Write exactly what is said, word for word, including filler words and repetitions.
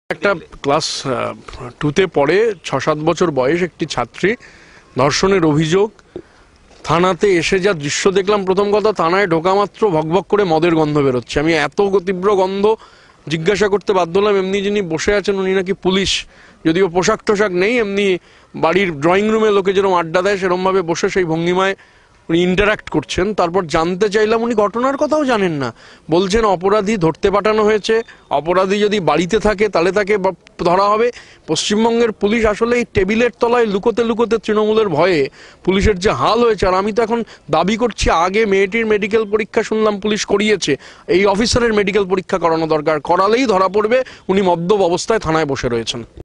একটা ক্লাস টুতে পড়ে ছ সাত বছর বয়স একটি ছাত্রী ধর্ষণের অভিযোগ। থানাতে এসে যা দৃশ্য দেখলাম, প্রথম কথা থানায় ঢোকা মাত্র ভকভক করে মদের গন্ধ বেরোচ্ছে। আমি এত তীব্র গন্ধ জিজ্ঞাসা করতে বাধ্য হলাম। এমনি যিনি বসে আছেন উনি নাকি পুলিশ, যদিও পোশাক টোশাক নেই, এমনি বাড়ির ড্রয়িং রুমে লোকে যেরকম আড্ডা দেয় সেরকম ভাবে বসে সেই ভঙ্গিমায় উনি ইন্টারাক্ট করছেন। তারপর জানতে চাইলাম উনি ঘটনার কথাও জানেন না। বলছেন অপরাধী ধরতে পাঠানো হয়েছে, অপরাধী যদি বাড়িতে থাকে তাহলে তাকে ধরা হবে। পশ্চিমবঙ্গের পুলিশ আসলে এই টেবিলের তলায় লুকোতে লুকোতে তৃণমূলের ভয়ে পুলিশের যে হাল হয়েছে। আর আমি তো এখন দাবি করছি, আগে মেয়েটির মেডিকেল পরীক্ষা শুনলাম পুলিশ করিয়েছে, এই অফিসারের মেডিকেল পরীক্ষা করানো দরকার, করালেই ধরা পড়বে উনি মদ্যপ অবস্থায় থানায় বসে রয়েছেন।